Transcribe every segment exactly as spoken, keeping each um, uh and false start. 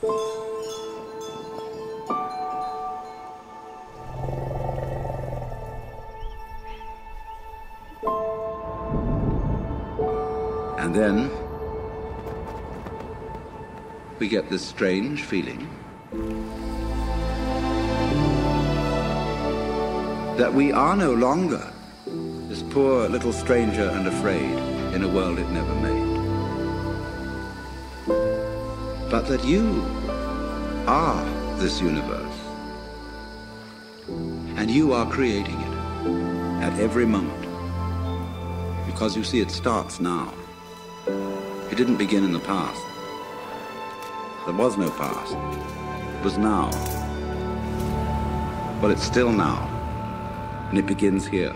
And then we get this strange feeling that we are no longer this poor little stranger and afraid in a world it never made, but that you are this universe, and you are creating it at every moment, because you see it starts now. It didn't begin in the past. There was no past. It was now. But it's still now, and it begins here.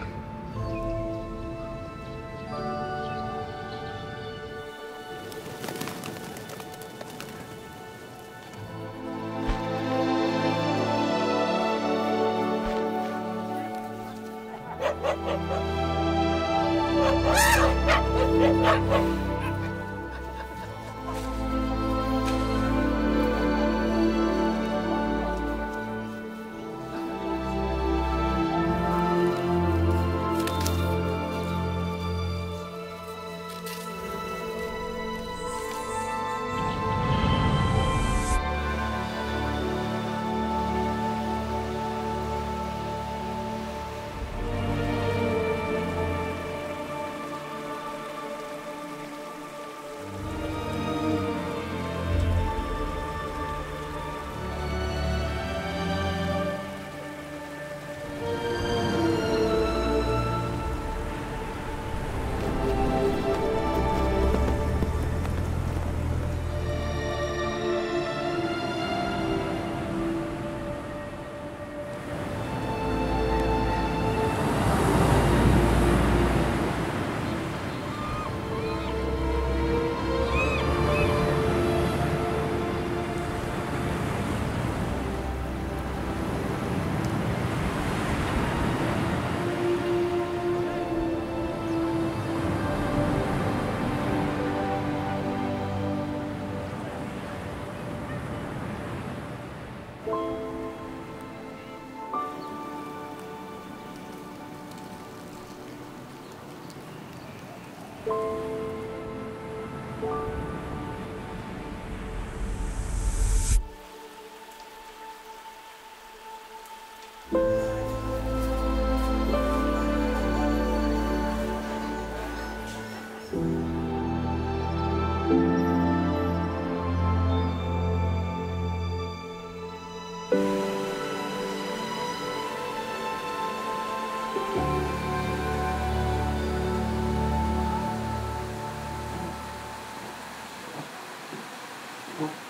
Well,